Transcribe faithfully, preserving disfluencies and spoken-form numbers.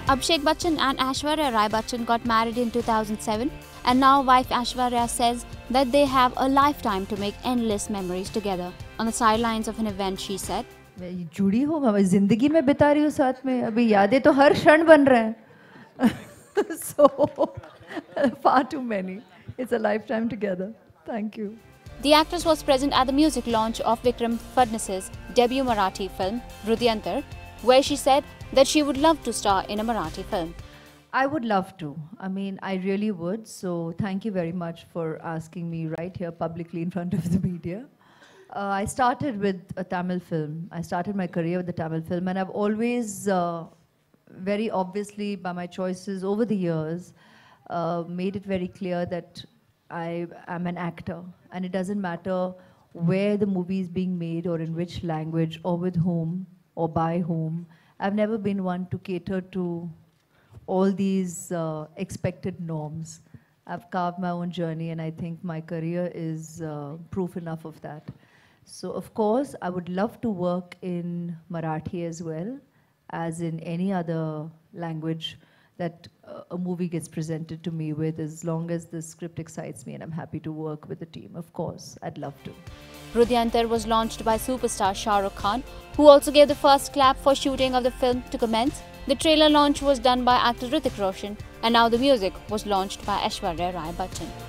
Abhishek Bachchan and Aishwarya Rai Bachchan got married in two thousand seven, and now wife Aishwarya says that they have a lifetime to make endless memories together. On the sidelines of an event, she said, मैं जुड़ी हूँ, मैं जिंदगी में बिता रही हूँ साथ में, अभी यादें तो हर क्षण बन रहे हैं. So far too many. It's a lifetime together. Thank you. The actress was present at the music launch of Vikram Fadnis's debut Marathi film, Hrudyantar, where she said that she would love to star in a Marathi film. I would love to. I mean, I really would. So thank you very much for asking me right here publicly in front of the media. Uh, I started with a Tamil film. I started my career with the Tamil film, and I've always, uh, very obviously by my choices over the years, uh, made it very clear that I am an actor, and it doesn't matter where the movie is being made or in which language or with whom or by whom. I've never been one to cater to all these uh, expected norms. I've carved my own journey, and I think my career is uh, proof enough of that. So of course, I would love to work in Marathi as well as in any other language that uh, a movie gets presented to me with, as long as the script excites me and I'm happy to work with the team. Of course, I'd love to. Hrudyantar was launched by superstar Shah Rukh Khan, who also gave the first clap for shooting of the film to commence. The trailer launch was done by actor Hrithik Roshan, and now the music was launched by Aishwarya Rai Bachchan.